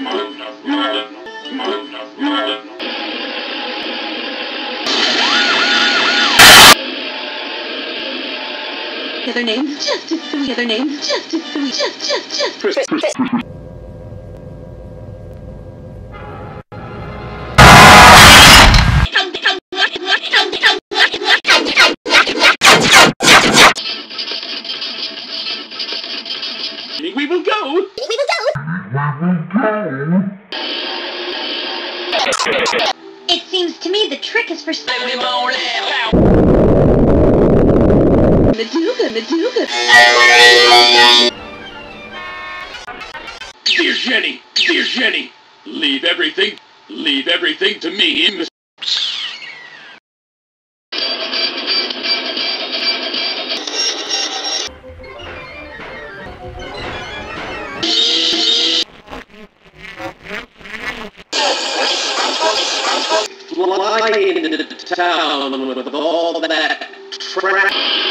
The other name's Justice. The other name's Justice. Just. We will go. It seems to me the trick is for Maduga. Dear Jenny, leave everything to me. Flying into town with all that crap.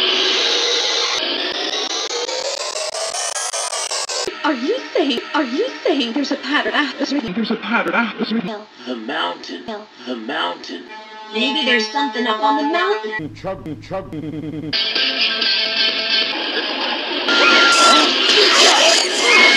Are you saying there's a pattern atmosphere? The mountain. Maybe there's something up on the mountain. Chug.